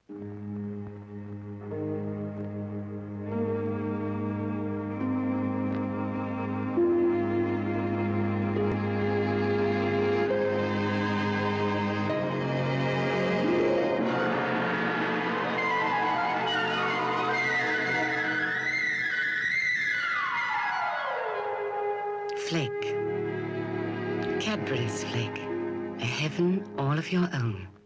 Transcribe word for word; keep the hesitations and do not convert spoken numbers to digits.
Flake. Cadbury's Flake. A heaven all of your own.